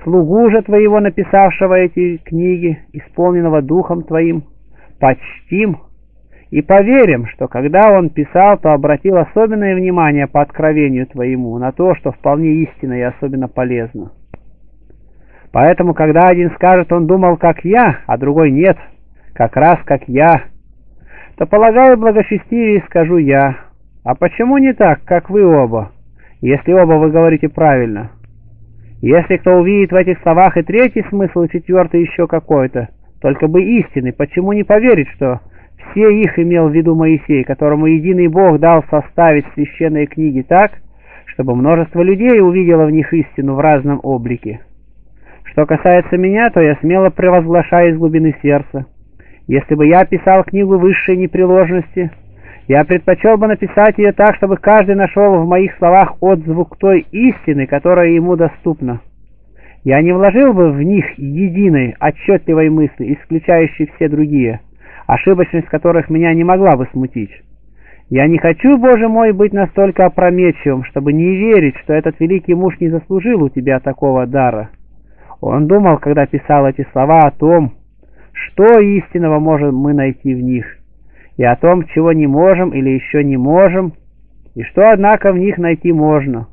слугу же твоего, написавшего эти книги, исполненного Духом твоим, почтим и поверим, что когда он писал, то обратил особенное внимание по откровению твоему на то, что вполне истинно и особенно полезно. Поэтому, когда один скажет, он думал, как я, а другой нет, как раз как я, то, полагаю, благочестивее скажу я. А почему не так, как вы оба, если оба вы говорите правильно? Если кто увидит в этих словах и третий смысл, и четвертый еще какой-то, только бы истинный, почему не поверить, что все их имел в виду Моисей, которому единый Бог дал составить священные книги так, чтобы множество людей увидело в них истину в разном облике? Что касается меня, то я смело провозглашаю из глубины сердца. Если бы я писал книгу высшей непреложности, я предпочел бы написать ее так, чтобы каждый нашел в моих словах отзвук той истины, которая ему доступна. Я не вложил бы в них единой, отчетливой мысли, исключающей все другие, ошибочность которых меня не могла бы смутить. Я не хочу, Боже мой, быть настолько опрометчивым, чтобы не верить, что этот великий муж не заслужил у тебя такого дара. Он думал, когда писал эти слова, о том, что истинного можем мы найти в них, и о том, чего не можем или еще не можем, и что, однако, в них найти можно.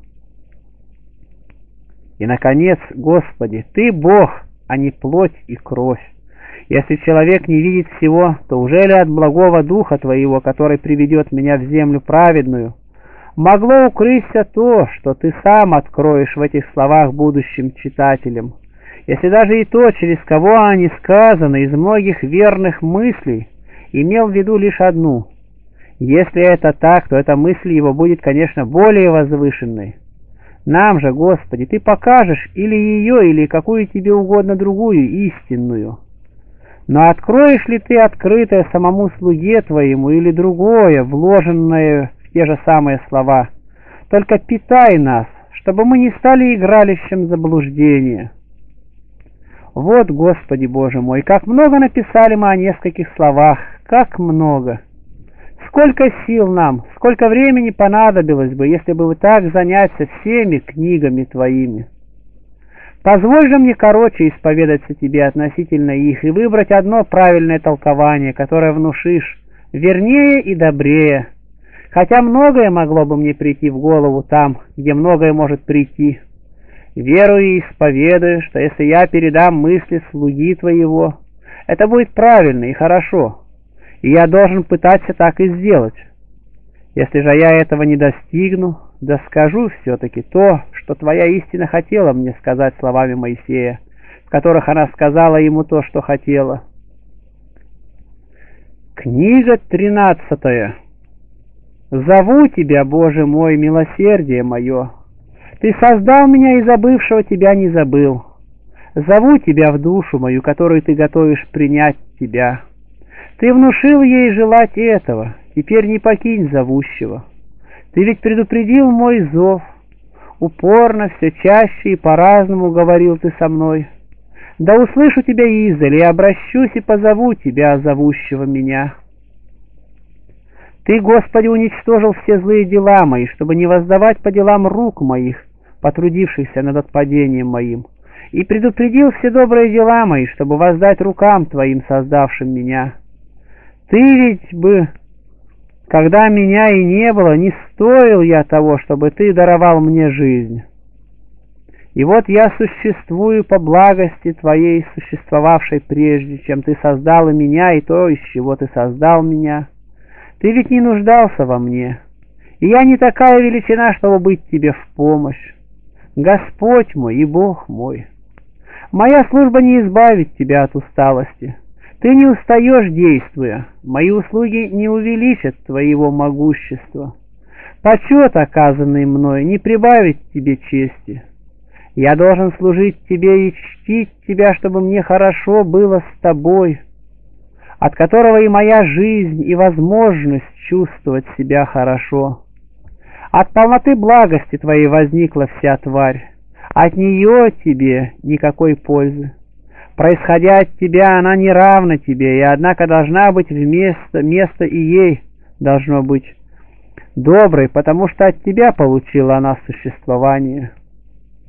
И, наконец, Господи, Ты Бог, а не плоть и кровь. Если человек не видит всего, то уже ли от благого Духа Твоего, который приведет меня в землю праведную, могло укрыться то, что Ты сам откроешь в этих словах будущим читателям? Если даже и то, через кого они сказаны, из многих верных мыслей, имел в виду лишь одну. Если это так, то эта мысль его будет, конечно, более возвышенной. Нам же, Господи, Ты покажешь или ее, или какую Тебе угодно другую, истинную. Но откроешь ли Ты открытое самому слуге Твоему или другое, вложенное в те же самые слова? Только питай нас, чтобы мы не стали игралищем заблуждения. Вот, Господи Боже мой, как много написали мы о нескольких словах, как много! Сколько сил нам, сколько времени понадобилось бы, если бы так заняться всеми книгами Твоими! Позволь же мне короче исповедаться Тебе относительно их и выбрать одно правильное толкование, которое внушишь, вернее и добрее, хотя многое могло бы мне прийти в голову там, где многое может прийти. Верую и исповедую, что если я передам мысли слуги Твоего, это будет правильно и хорошо, и я должен пытаться так и сделать. Если же я этого не достигну, да скажу все-таки то, что Твоя истина хотела мне сказать словами Моисея, в которых она сказала ему то, что хотела. Книга 13. «Зову Тебя, Боже мой, милосердие мое. Ты создал меня и забывшего Тебя не забыл. Зову Тебя в душу мою, которую Ты готовишь принять Тебя. Ты внушил ей желать этого, теперь не покинь зовущего. Ты ведь предупредил мой зов. Упорно, все чаще и по-разному говорил Ты со мной. Да услышу Тебя издали, и обращусь и позову Тебя, зовущего меня. Ты, Господи, уничтожил все злые дела мои, чтобы не воздавать по делам рук моих, потрудившихся над отпадением моим, и предупредил все добрые дела мои, чтобы воздать рукам Твоим, создавшим меня. Ты ведь бы, когда меня и не было, не стоил я того, чтобы Ты даровал мне жизнь. И вот я существую по благости Твоей, существовавшей прежде, чем Ты создал и меня, и то, из чего Ты создал меня. Ты ведь не нуждался во мне, и я не такая величина, чтобы быть Тебе в помощь. Господь мой и Бог мой, моя служба не избавит Тебя от усталости. Ты не устаешь, действуя, мои услуги не увеличат Твоего могущества. Почет, оказанный мною, не прибавит Тебе чести. Я должен служить Тебе и чтить Тебя, чтобы мне хорошо было с Тобой, от которого и моя жизнь, и возможность чувствовать себя хорошо. От полноты благости Твоей возникла вся тварь, от нее Тебе никакой пользы. Происходя от Тебя, она не равна Тебе, и однако должна быть место и ей должно быть доброй, потому что от Тебя получила она существование.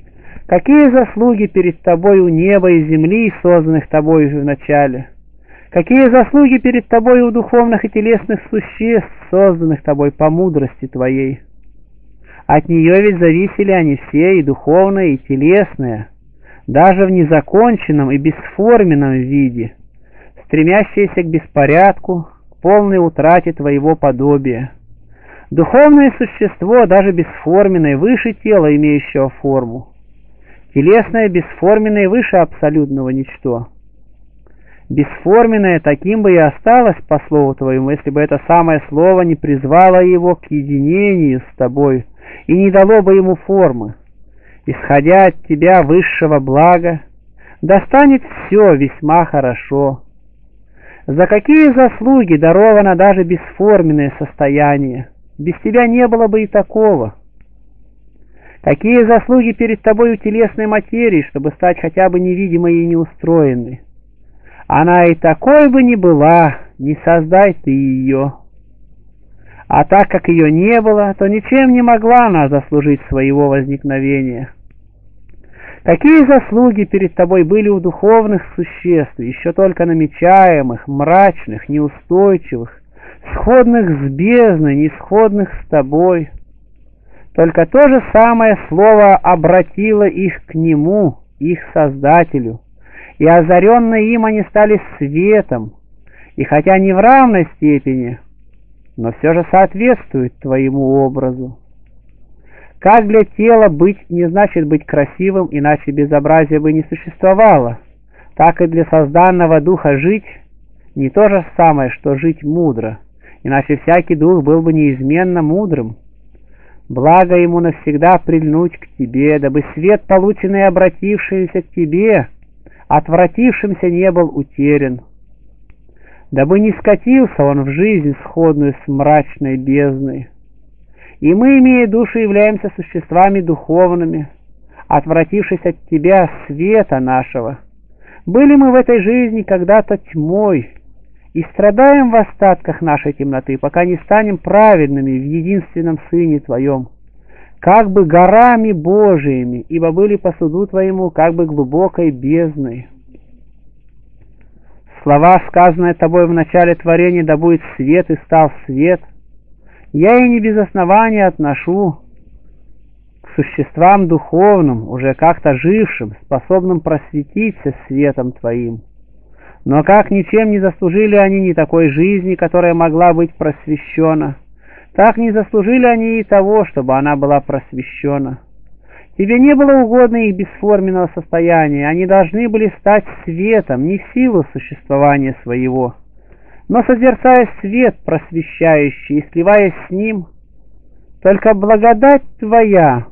Какие заслуги перед тобой у неба и земли, созданных тобой в начале? Какие заслуги перед тобой у духовных и телесных существ, созданных тобой по мудрости твоей? От нее ведь зависели они все, и духовное, и телесное, даже в незаконченном и бесформенном виде, стремящиеся к беспорядку, к полной утрате твоего подобия. Духовное существо, даже бесформенное, выше тела, имеющего форму. Телесное бесформенное выше абсолютного ничто. Бесформенное таким бы и осталось, по слову твоему, если бы это самое слово не призвало его к единению с тобой и не дало бы ему формы. Исходя от тебя высшего блага, достанет все весьма хорошо. За какие заслуги даровано даже бесформенное состояние? Без тебя не было бы и такого. Какие заслуги перед тобой у телесной материи, чтобы стать хотя бы невидимой и неустроенной? Она и такой бы не была, не создай ты ее. А так как ее не было, то ничем не могла она заслужить своего возникновения. Какие заслуги перед тобой были у духовных существ, еще только намечаемых, мрачных, неустойчивых, сходных с бездной, не сходных с тобой? Только то же самое слово обратило их к Нему, их Создателю, и озаренные им они стали светом, и хотя не в равной степени, но все же соответствуют твоему образу. Как для тела быть не значит быть красивым, иначе безобразия бы не существовало, так и для созданного духа жить не то же самое, что жить мудро, иначе всякий дух был бы неизменно мудрым. Благо ему навсегда прильнуть к тебе, дабы свет, полученный и обратившийся к тебе, отвратившимся не был утерян, дабы не скатился он в жизнь, сходную с мрачной бездной. И мы, имея душу, являемся существами духовными, отвратившись от тебя, света нашего. Были мы в этой жизни когда-то тьмой, и страдаем в остатках нашей темноты, пока не станем праведными в единственном Сыне Твоем, как бы горами Божиими, ибо были по суду Твоему как бы глубокой бездной. Слова, сказанные Тобой в начале творения: да будет свет, и стал свет, я и не без основания отношу к существам духовным, уже как-то жившим, способным просветиться светом Твоим. Но как ничем не заслужили они ни такой жизни, которая могла быть просвещена, так не заслужили они и того, чтобы она была просвещена. Тебе не было угодно их бесформенного состояния, они должны были стать светом не в силу существования своего, но созерцая свет просвещающий и сливаясь с ним, только благодать Твоя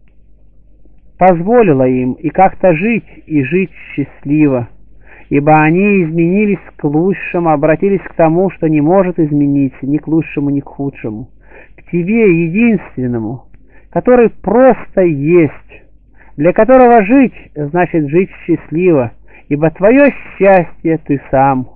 позволила им и как-то жить, и жить счастливо, ибо они изменились к лучшему, обратились к тому, что не может измениться ни к лучшему, ни к худшему, к Тебе единственному, который просто есть, для которого жить значит жить счастливо, ибо Твое счастье Ты сам.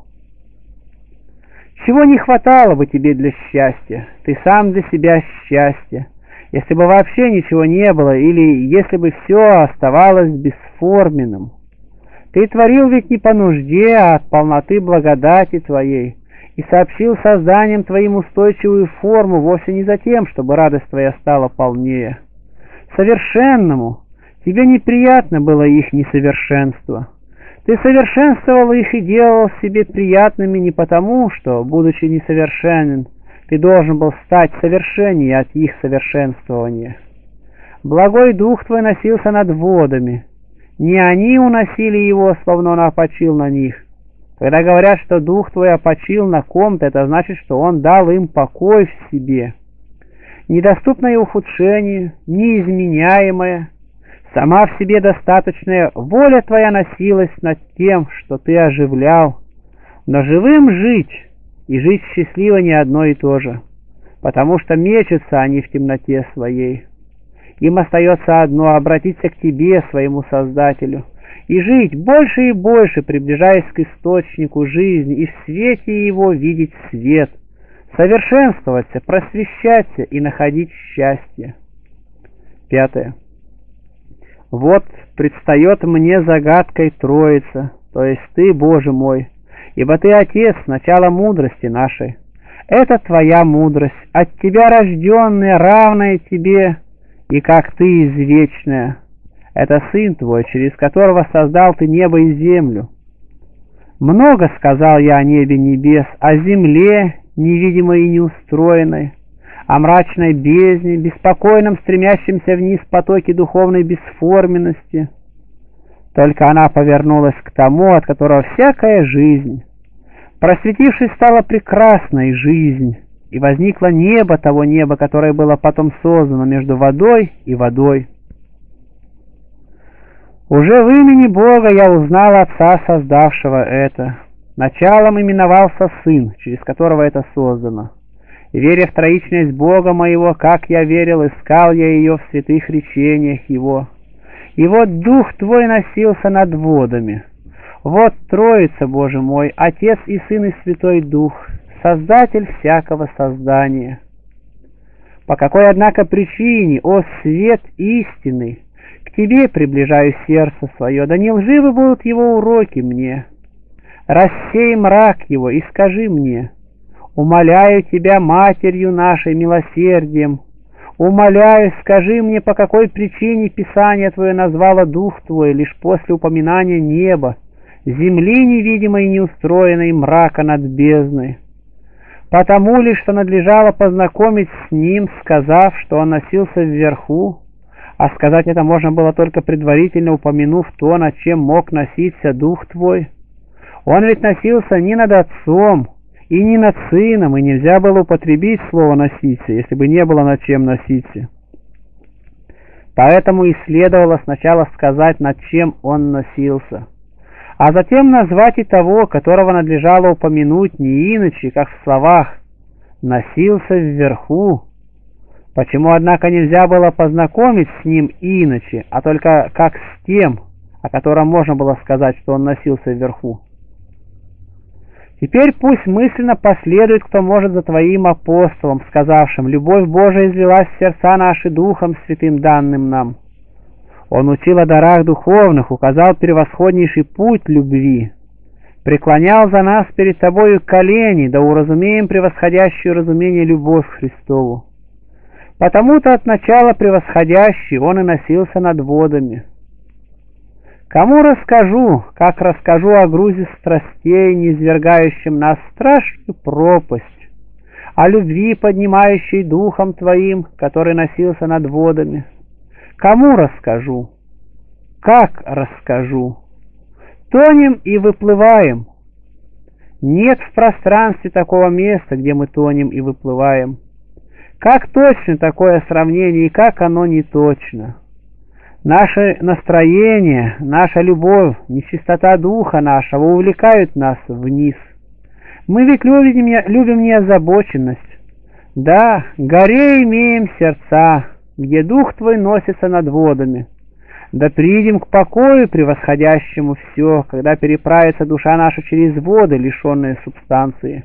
Чего не хватало бы Тебе для счастья? Ты сам для себя счастье. Если бы вообще ничего не было, или если бы все оставалось бесформенным. Ты творил ведь не по нужде, а от полноты благодати Твоей, и сообщил созданием Твоим устойчивую форму вовсе не за тем, чтобы радость Твоя стала полнее. Совершенному Тебе неприятно было их несовершенство. Ты совершенствовал их и делал себе приятными не потому, что, будучи несовершенен, ты должен был стать совершеннее от их совершенствования. Благой Дух Твой носился над водами. Не они уносили его, словно он опочил на них. Когда говорят, что Дух Твой опочил на ком-то, это значит, что Он дал им покой в себе. Недоступное ухудшение, неизменяемое, сама в себе достаточная воля Твоя носилась над тем, что Ты оживлял. Но живым жить и жить счастливо не одно и то же, потому что мечутся они в темноте своей. Им остается одно — обратиться к Тебе, своему Создателю, и жить больше и больше, приближаясь к источнику жизни, и в свете Его видеть свет, совершенствоваться, просвещаться и находить счастье. 5. Вот предстает мне загадкой Троица, то есть Ты, Боже мой, ибо Ты Отец, начало мудрости нашей. Это Твоя мудрость, от Тебя рожденная, равная Тебе, и как Ты извечная. Это Сын Твой, через которого создал Ты небо и землю. Много сказал я о небе небес, о земле, невидимой и неустроенной, о мрачной бездне, беспокойном стремящемся вниз потоке духовной бесформенности. Только она повернулась к тому, от которого всякая жизнь. Просветившись, стала прекрасной жизнь, и возникло небо того неба, которое было потом создано между водой и водой. Уже в имени Бога я узнал Отца, создавшего это. Началом именовался Сын, через которого это создано. И, веря в троичность Бога моего, как я верил, искал я ее в святых речениях Его. И вот Дух Твой носился над водами. Вот Троица, Боже мой, Отец и Сын и Святой Дух, Создатель всякого создания. По какой, однако, причине, о свет истинный, к Тебе приближаю сердце свое, да не лживы будут Его уроки мне. Рассей мрак его и скажи мне: умоляю Тебя, Матерью нашей, милосердием, умоляю, скажи мне, по какой причине Писание Твое назвало Дух Твой лишь после упоминания неба, земли невидимой и неустроенной, мрака над бездной. Потому ли, что надлежало познакомить с Ним, сказав, что Он носился вверху, а сказать это можно было только предварительно упомянув то, над чем мог носиться Дух Твой. Он ведь носился не над Отцом и не над Сыном, и нельзя было употребить слово «носиться», если бы не было над чем носиться. Поэтому и следовало сначала сказать, над чем Он носился, а затем назвать и того, которого надлежало упомянуть не иначе, как в словах «носился вверху». Почему, однако, нельзя было познакомить с ним иначе, а только как с тем, о котором можно было сказать, что он носился вверху? Теперь пусть мысленно последует, кто может, за Твоим апостолом, сказавшим: «Любовь Божия излилась в сердца наши Духом Святым, данным нам». Он учил о дарах духовных, указал превосходнейший путь любви, преклонял за нас перед Тобою колени, да уразумеем превосходящую разумение любовь Христову. Потому-то от начала превосходящий Он и носился над водами. Кому расскажу, как расскажу о грузе страстей, низвергающем нас в страшную пропасть, о любви, поднимающей Духом Твоим, который носился над водами? Кому расскажу? Как расскажу? Тонем и выплываем. Нет в пространстве такого места, где мы тонем и выплываем. Как точно такое сравнение, и как оно не точно. Наше настроение, наша любовь, нечистота духа нашего увлекают нас вниз. Мы ведь любим неозабоченность. Да, горе имеем сердца, где дух Твой носится над водами. Да придем к покою превосходящему все, когда переправится душа наша через воды, лишенные субстанции.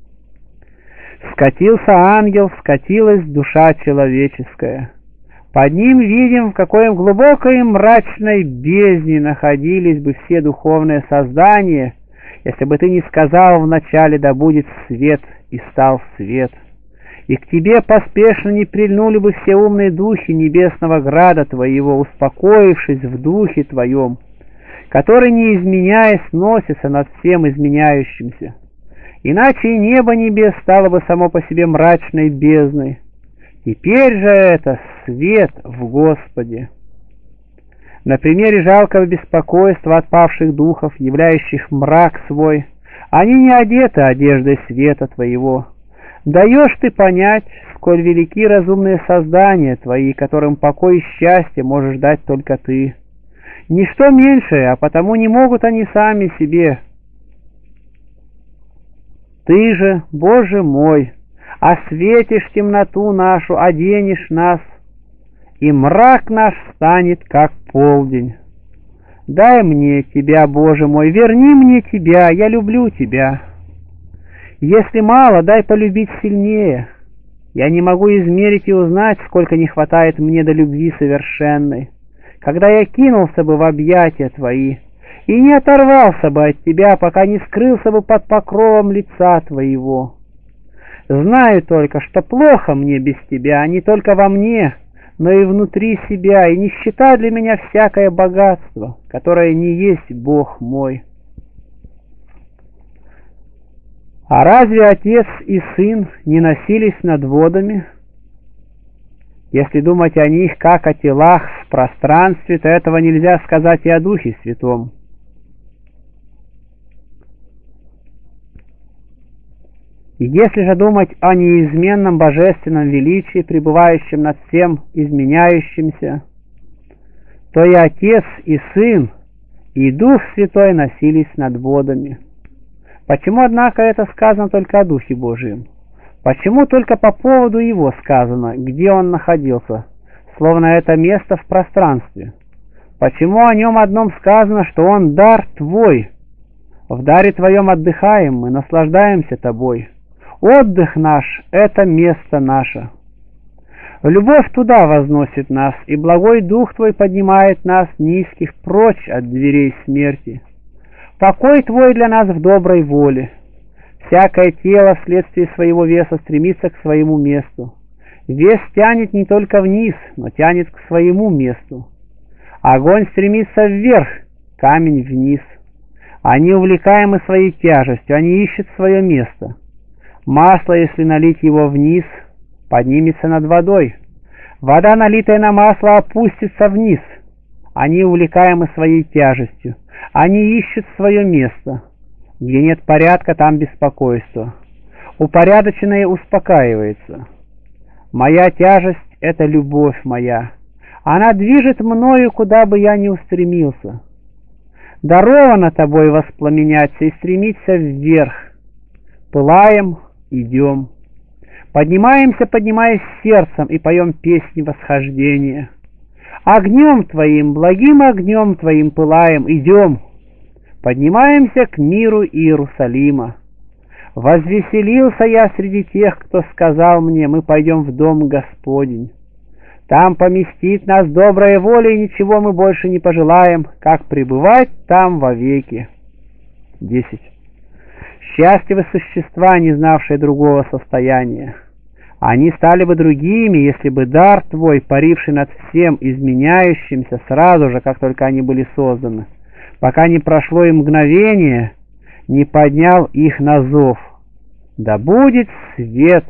Скатился ангел, скатилась душа человеческая. Под ним видим, в какой глубокой и мрачной бездне находились бы все духовные создания, если бы Ты не сказал вначале: да будет свет, и стал свет. И к Тебе поспешно не прильнули бы все умные духи небесного града Твоего, успокоившись в духе Твоем, который, не изменяясь, носится над всем изменяющимся. Иначе и небо небес стало бы само по себе мрачной бездной. Теперь же это свет в Господе. На примере жалкого беспокойства отпавших духов, являющих мрак свой, они не одеты одеждой света Твоего. Даешь Ты понять, сколь велики разумные создания Твои, которым покой и счастье можешь дать только Ты. Ничто меньшее, а потому не могут они сами себе. Ты же, Боже мой, осветишь темноту нашу, оденешь нас, и мрак наш станет, как полдень. Дай мне Тебя, Боже мой, верни мне Тебя, я люблю Тебя. Если мало, дай полюбить сильнее. Я не могу измерить и узнать, сколько не хватает мне до любви совершенной, когда я кинулся бы в объятия Твои и не оторвался бы от Тебя, пока не скрылся бы под покровом лица Твоего. Знаю только, что плохо мне без Тебя, не только во мне, но и внутри себя, и нищета для меня всякое богатство, которое не есть Бог мой. А разве Отец и Сын не носились над водами? Если думать о них как о телах в пространстве, то этого нельзя сказать и о Духе Святом. И если же думать о неизменном божественном величии, пребывающем над всем изменяющимся, то и Отец, и Сын, и Дух Святой носились над водами. Почему, однако, это сказано только о Духе Божием? Почему только по поводу Его сказано, где Он находился, словно это место в пространстве? Почему о Нем одном сказано, что Он дар Твой? В даре Твоем отдыхаем мы, наслаждаемся Тобой. Отдых наш — это место наше. Любовь туда возносит нас, и благой Дух Твой поднимает нас, низких, прочь от дверей смерти. Покой Твой для нас в доброй воле. Всякое тело вследствие своего веса стремится к своему месту. Вес тянет не только вниз, но тянет к своему месту. Огонь стремится вверх, камень вниз. Они увлекаемы своей тяжестью, они ищут свое место. Масло, если налить его вниз, поднимется над водой. Вода, налитая на масло, опустится вниз. Они увлекаемы своей тяжестью. Они ищут свое место. Где нет порядка, там беспокойство. Упорядоченное успокаивается. Моя тяжесть — это любовь моя. Она движет мною, куда бы я ни устремился. Даровано тобой воспламеняться и стремиться вверх. Пылаем, идем. Поднимаемся, поднимаясь сердцем, и поем песни восхождения. Огнем Твоим, благим огнем Твоим пылаем, идем. Поднимаемся к миру Иерусалима. Возвеселился я среди тех, кто сказал мне: мы пойдем в дом Господень. Там поместит нас добрая воля, и ничего мы больше не пожелаем, как пребывать там вовеки. 10. Счастливы существа, не знавшие другого состояния. Они стали бы другими, если бы дар Твой, паривший над всем изменяющимся сразу же, как только они были созданы, пока не прошло и мгновение, не поднял их на зов. Да будет свет,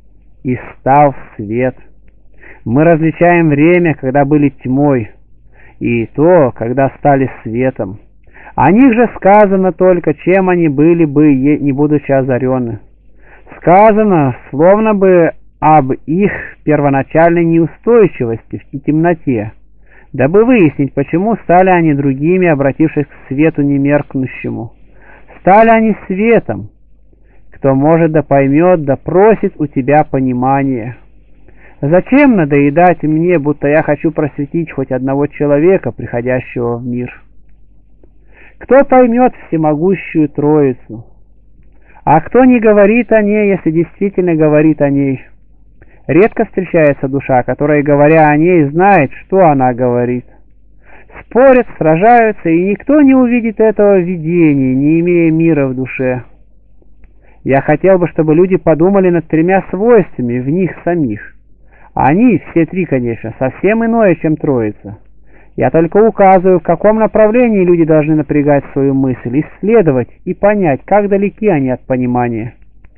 и стал свет. Мы различаем время, когда были тьмой, и то, когда стали светом. О них же сказано только, чем они были бы, не будучи озарены. Сказано, словно бы об их первоначальной неустойчивости и темноте, дабы выяснить, почему стали они другими, обратившись к свету немеркнущему. Стали они светом. Кто может, да поймет, да просит у тебя понимания. Зачем надоедать мне, будто я хочу просветить хоть одного человека, приходящего в мир? Кто поймет всемогущую Троицу? А кто не говорит о ней, если действительно говорит о ней? Редко встречается душа, которая, говоря о ней, знает, что она говорит. Спорят, сражаются, и никто не увидит этого видения, не имея мира в душе. Я хотел бы, чтобы люди подумали над 3 свойствами в них самих. Они, все 3, конечно, совсем иное, чем Троица. Я только указываю, в каком направлении люди должны напрягать свою мысль, исследовать и понять, как далеки они от понимания.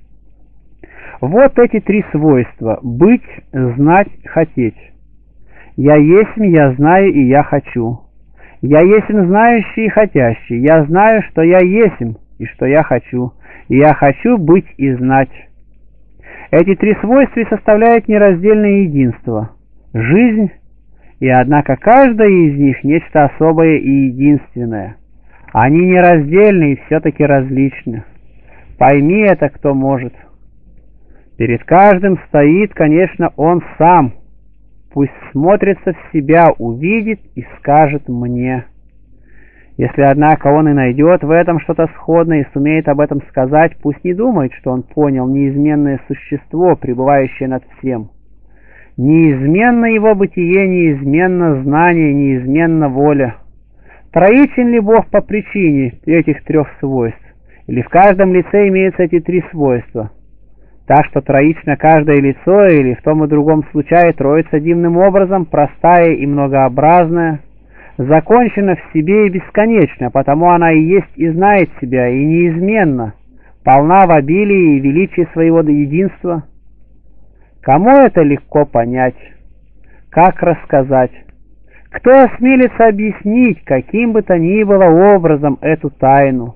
Вот эти 3 свойства: быть, знать, хотеть. Я есмь, я знаю и я хочу. Я есмь знающий и хотящий. Я знаю, что я есмь и что я хочу. И я хочу быть и знать. Эти 3 свойства составляют нераздельное единство – жизнь, и однако каждая из них нечто особое и единственное. Они нераздельны и все-таки различны. Пойми это, кто может. Перед каждым стоит, конечно, он сам. Пусть смотрится в себя, увидит и скажет мне. Если, однако, он и найдет в этом что-то сходное и сумеет об этом сказать, пусть не думает, что он понял неизменное существо, пребывающее над всем. Неизменно его бытие, неизменно знание, неизменно воля. Троичен ли Бог по причине этих трех свойств? Или в каждом лице имеются эти три свойства? Так что троично каждое лицо, или в том и другом случае троица дивным образом, простая и многообразная, закончена в себе и бесконечна, потому она и есть и знает себя, и неизменна, полна в обилии и величии своего единства. Кому это легко понять? Как рассказать? Кто осмелится объяснить каким бы то ни было образом эту тайну?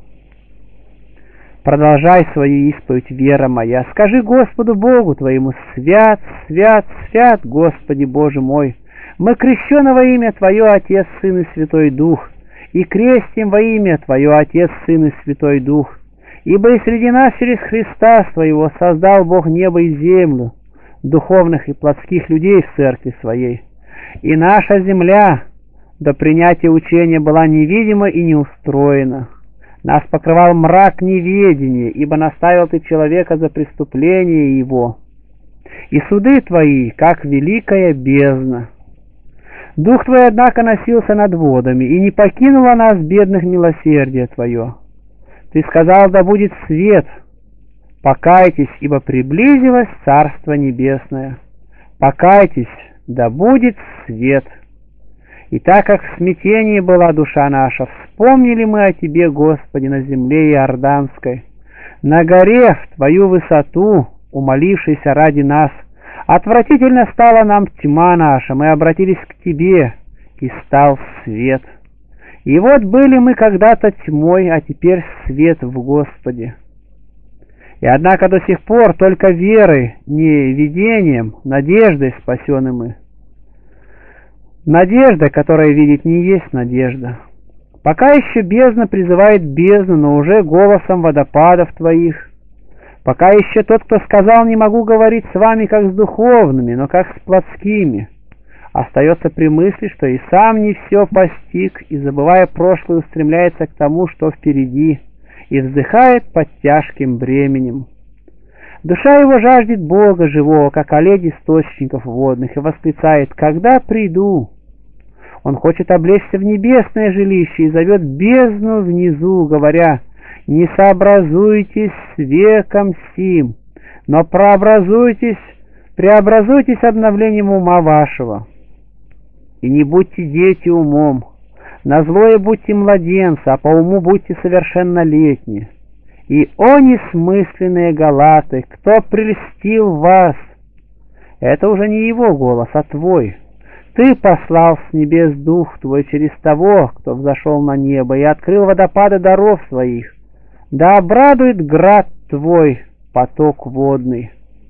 Продолжай свою исповедь, вера моя. Скажи Господу Богу твоему: свят, свят, свят, Господи Боже мой. Мы крещены во имя Твое, Отец, Сын и Святой Дух, и крестим во имя Твое, Отец, Сын и Святой Дух. Ибо и среди нас через Христа Своего создал Бог небо и землю, духовных и плотских людей в церкви Своей. И наша земля до принятия учения была невидима и неустроена. Нас покрывал мрак неведения, ибо наставил Ты человека за преступление его. И суды Твои, как великая бездна. Дух Твой, однако, носился над водами, и не покинуло нас, бедных, милосердие Твое. Ты сказал: да будет свет. Покайтесь, ибо приблизилось Царство Небесное. Покайтесь, да будет свет. И так как в смятении была душа наша, вспомнили мы о Тебе, Господи, на земле Иорданской, на горе в Твою высоту, умолившейся ради нас. Отвратительно стала нам тьма наша, мы обратились к Тебе, и стал свет. И вот были мы когда-то тьмой, а теперь свет в Господе. И однако до сих пор только верой, не видением, надеждой спасены мы. Надежда, которая видеть не есть надежда. Пока еще бездна призывает бездну, но уже голосом водопадов Твоих. Пока еще тот, кто сказал: не могу говорить с вами как с духовными, но как с плотскими, остается при мысли, что и сам не все постиг, и, забывая прошлое, устремляется к тому, что впереди, и вздыхает под тяжким бременем. Душа его жаждет Бога живого, как оледь источников водных, и восклицает: когда приду? Он хочет облечься в небесное жилище и зовет бездну внизу, говоря: не сообразуйтесь с веком сим, но преобразуйтесь обновлением ума вашего. И не будьте дети умом, на злое будьте младенцы, а по уму будьте совершеннолетние. И, о несмысленные галаты, кто прельстил вас? Это уже не его голос, а твой. Ты послал с небес дух твой через того, кто взошел на небо, и открыл водопады даров своих. Да обрадует град твой, поток водный.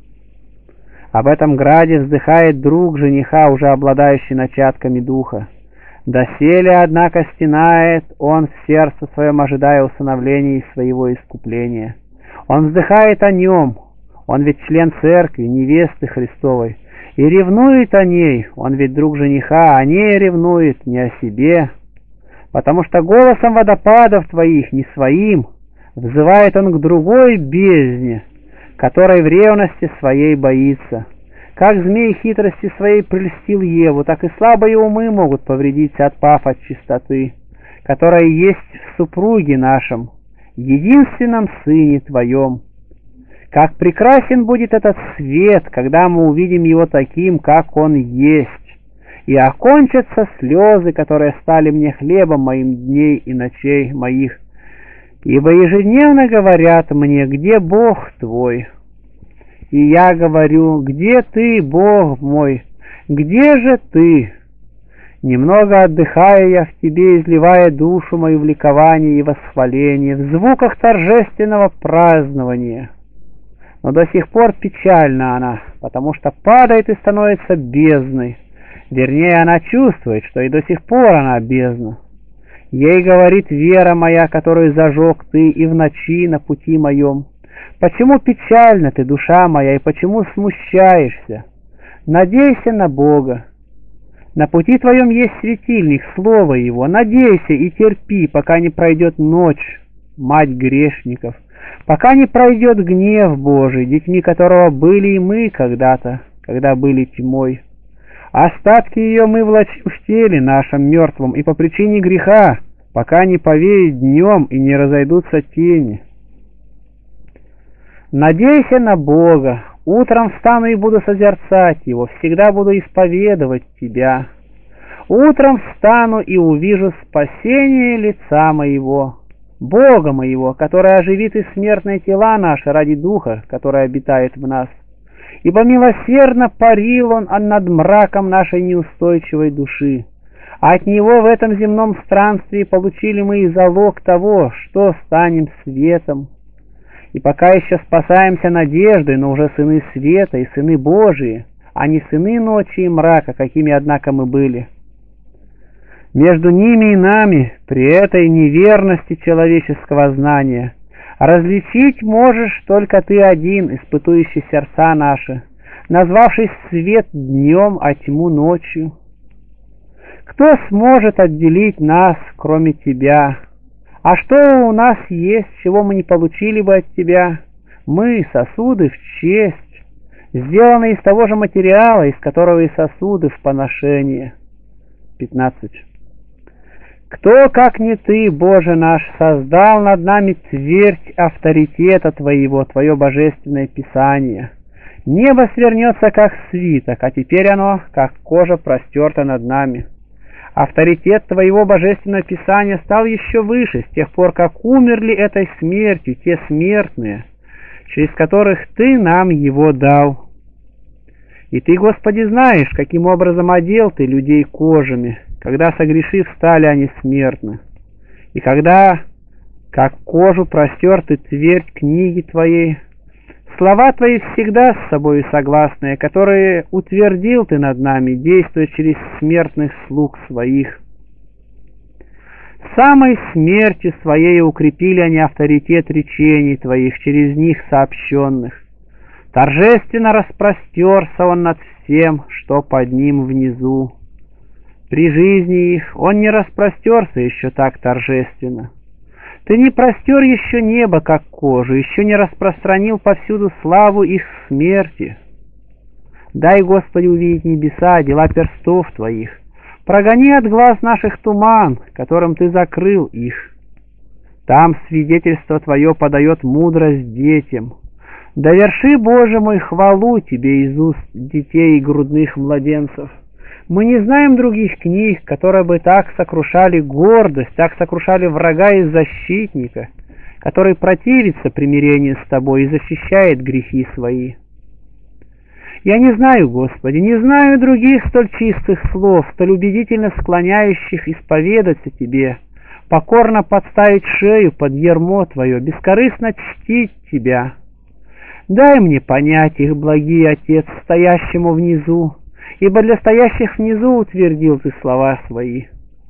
Об этом граде вздыхает друг жениха, уже обладающий начатками духа. Доселе, однако, стенает он в сердце своем, ожидая усыновления своего искупления. Он вздыхает о нем, он ведь член церкви, невесты Христовой, и ревнует о ней, он ведь друг жениха, о ней ревнует, не о себе, потому что голосом водопадов твоих, не своим, взывает он к другой бездне, которой в ревности своей боится. Как змей хитрости своей прельстил Еву, так и слабые умы могут повредиться, отпав от чистоты, которая есть в супруге нашем, единственном Сыне Твоем. Как прекрасен будет этот свет, когда мы увидим его таким, как он есть, и окончатся слезы, которые стали мне хлебом моим дней и ночей моих, ибо ежедневно говорят мне: где Бог твой? И я говорю: где ты, Бог мой? Где же ты? Немного отдыхая я в тебе, изливая душу мою в ликование и восхваление, в звуках торжественного празднования. Но до сих пор печальна она, потому что падает и становится бездной. Вернее, она чувствует, что и до сих пор она бездна. Ей говорит вера моя, которую зажег ты и в ночи на пути моем: почему печальна ты, душа моя, и почему смущаешься? Надейся на Бога. На пути твоем есть светильник, слово Его. Надейся и терпи, пока не пройдет ночь, мать грешников, пока не пройдет гнев Божий, детьми которого были и мы когда-то. когда были тьмой. Остатки ее мы влачим в теле нашем мертвом, и по причине греха, пока не повеет днем и не разойдутся тени. Надейся на Бога, утром встану и буду созерцать Его, всегда буду исповедовать Тебя. Утром встану и увижу спасение лица моего, Бога моего, который оживит и смертные тела наши ради Духа, который обитает в нас. Ибо милосердно парил Он над мраком нашей неустойчивой души. От Него в этом земном странстве получили мы и залог того, что станем светом. И пока еще спасаемся надеждой, но уже сыны света и сыны Божии, а не сыны ночи и мрака, какими, однако, мы были. Между ними и нами, при этой неверности человеческого знания, различить можешь только Ты один, испытующий сердца наши, назвавший свет днем, а тьму ночью. Кто сможет отделить нас, кроме Тебя? А что у нас есть, чего мы не получили бы от Тебя? Мы, сосуды в честь, сделанные из того же материала, из которого и сосуды в поношение. 15. Кто, как не Ты, Боже наш, создал над нами твердь авторитета Твоего, Твое божественное Писание? Небо свернется, как свиток, а теперь оно, как кожа, простерто над нами. Авторитет Твоего божественного Писания стал еще выше, с тех пор, как умерли этой смертью те смертные, через которых Ты нам его дал. И Ты, Господи, знаешь, каким образом одел Ты людей кожами, когда, согрешив, стали они смертны, и когда, как кожу, простерты твердь книги Твоей. Слова Твои всегда с собой согласные, которые утвердил Ты над нами, действуя через смертных слуг Своих. Самой смертью Своей укрепили они авторитет речений Твоих, через них сообщенных. Торжественно распростерся Он над всем, что под Ним внизу. При жизни их Он не распростерся еще так торжественно. Ты не простер еще небо, как кожу, еще не распространил повсюду славу их смерти. Дай, Господи, увидеть небеса, дела перстов Твоих. Прогони от глаз наших туман, которым Ты закрыл их. Там свидетельство Твое подает мудрость детям. Доверши, Боже мой, хвалу Тебе из уст детей и грудных младенцев. Мы не знаем других книг, которые бы так сокрушали гордость, так сокрушали врага и защитника, который противится примирению с Тобой и защищает грехи свои. Я не знаю, Господи, не знаю других столь чистых слов, столь убедительно склоняющих исповедаться Тебе, покорно подставить шею под ярмо Твое, бескорыстно чтить Тебя. Дай мне понять их, благий Отец, стоящему внизу, ибо для стоящих внизу утвердил Ты слова Свои.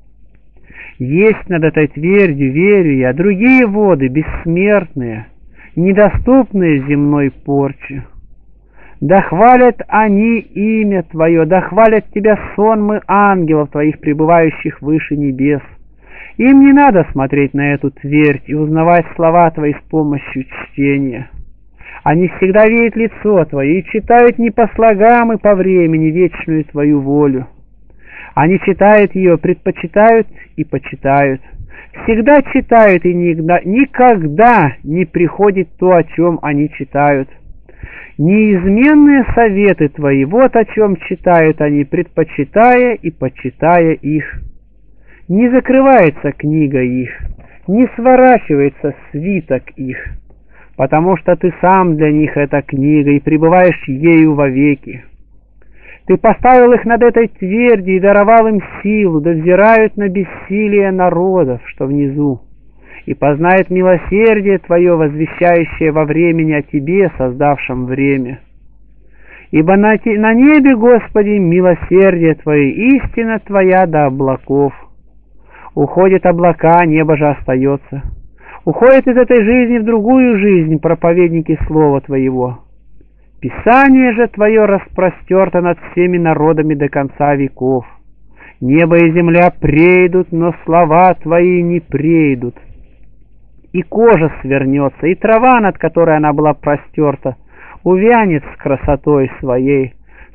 Есть над этой твердью, верю я, другие воды, бессмертные, недоступные земной порче. Да хвалят они имя Твое, да хвалят Тебя сонмы ангелов Твоих, пребывающих выше небес. Им не надо смотреть на эту твердь и узнавать слова Твои с помощью чтения. Они всегда видят лицо Твое и читают не по слогам и по времени вечную Твою волю. Они читают ее, предпочитают и почитают. Всегда читают и никогда не приходит то, о чем они читают. Неизменные советы Твои, вот о чем читают они, предпочитая и почитая их. Не закрывается книга их, не сворачивается свиток их, потому что Ты сам для них эта книга и пребываешь ею вовеки. Ты поставил их над этой твердью и даровал им силу, да взирают на бессилие народов, что внизу, и познает милосердие Твое, возвещающее во времени о Тебе, создавшем время. Ибо на небе, Господи, милосердие Твое, истина Твоя до облаков. Уходят облака, небо же остается. Уходят из этой жизни в другую жизнь проповедники Слова Твоего. Писание же Твое распростерто над всеми народами до конца веков. Небо и земля прейдут, но слова Твои не прейдут. И кожа свернется, и трава, над которой она была простерта, увянет с красотой своей.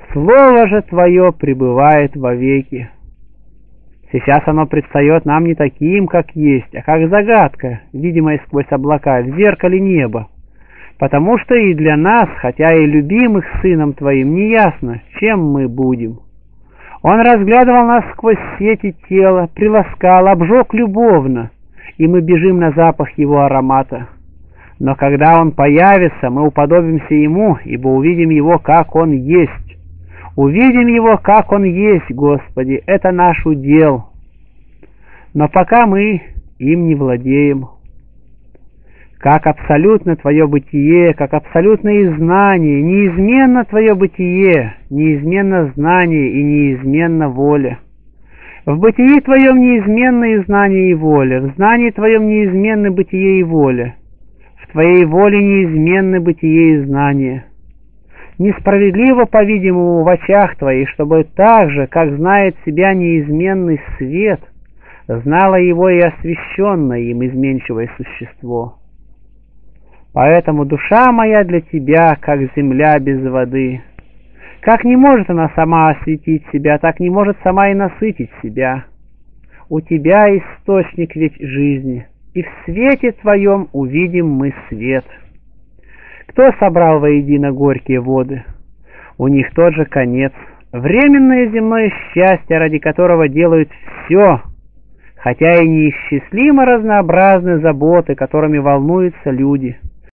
Слово же Твое пребывает вовеки. Сейчас оно предстает нам не таким, как есть, а как загадка, видимая сквозь облака в зеркале неба, потому что и для нас, хотя и любимых Сыном Твоим, не ясно, чем мы будем. Он разглядывал нас сквозь сети тела, приласкал, обжег любовно, и мы бежим на запах Его аромата. Но когда Он появится, мы уподобимся Ему, ибо увидим Его, как Он есть. Увидим Его, как Он есть, Господи, это наш удел. Но пока мы им не владеем. Как абсолютно Твое бытие, как абсолютное знание, неизменно Твое бытие, неизменно знание и неизменно воля. В бытии Твоем неизменно и знание и воля, в знании Твоем неизменно бытие и воля, в Твоей воле неизменно бытие и знание. Несправедливо, по-видимому, в очах Твоих, чтобы так же, как знает себя неизменный свет, знало его и освященное им изменчивое существо. Поэтому душа моя для Тебя, как земля без воды. Как не может она сама осветить себя, так не может сама и насытить себя. У Тебя источник ведь жизни, и в свете Твоем увидим мы свет. Кто собрал воедино горькие воды? У них тот же конец, временное земное счастье, ради которого делают все, хотя и неисчислимо разнообразны заботы, которыми волнуются люди.